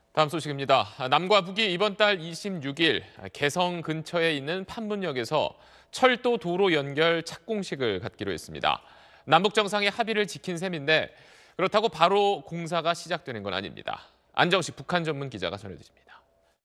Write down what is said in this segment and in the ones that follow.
다음 소식입니다. 남과 북이 이번 달 26일 개성 근처에 있는 판문역에서 철도 도로 연결 착공식을 갖기로 했습니다. 남북 정상의 합의를 지킨 셈인데 그렇다고 바로 공사가 시작되는 건 아닙니다. 안정식 북한 전문 기자가 전해드립니다.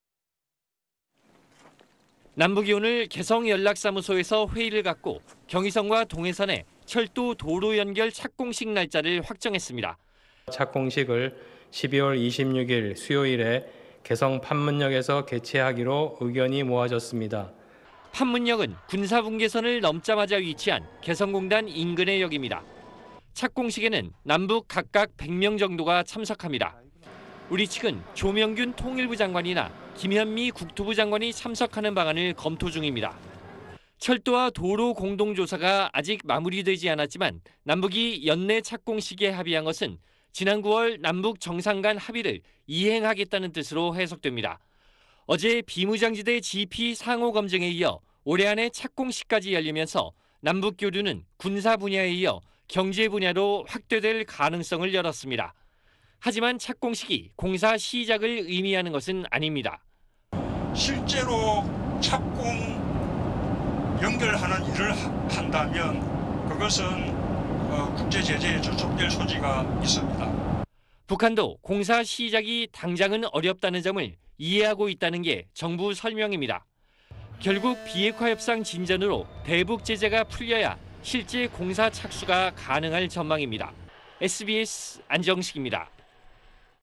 남북이 오늘 개성 연락사무소에서 회의를 갖고 경의선과 동해선의 철도 도로 연결 착공식 날짜를 확정했습니다. 착공식을 12월 26일 수요일에 개성 판문역에서 개최하기로 의견이 모아졌습니다. 판문역은 군사분계선을 넘자마자 위치한 개성공단 인근의 역입니다. 착공식에는 남북 각각 100명 정도가 참석합니다. 우리 측은 조명균 통일부 장관이나 김현미 국토부 장관이 참석하는 방안을 검토 중입니다. 철도와 도로 공동조사가 아직 마무리되지 않았지만 남북이 연내 착공식에 합의한 것은 지난 9월 남북 정상 간 합의를 이행하겠다는 뜻으로 해석됩니다. 어제 비무장지대 GP 상호 검증에 이어 올해 안에 착공식까지 열리면서 남북 교류는 군사 분야에 이어 경제 분야로 확대될 가능성을 열었습니다. 하지만 착공식이 공사 시작을 의미하는 것은 아닙니다. 실제로 착공 연결하는 일을 한다면 그것은 국제 제재에 저촉될 소지가 있습니다. 북한도 공사 시작이 당장은 어렵다는 점을 이해하고 있다는 게 정부 설명입니다. 결국 비핵화 협상 진전으로 대북 제재가 풀려야 실제 공사 착수가 가능할 전망입니다. SBS 안정식입니다.